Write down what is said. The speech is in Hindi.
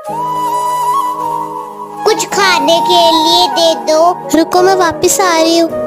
कुछ खाने के लिए दे दो। रुको मैं वापस आ रही हूँ।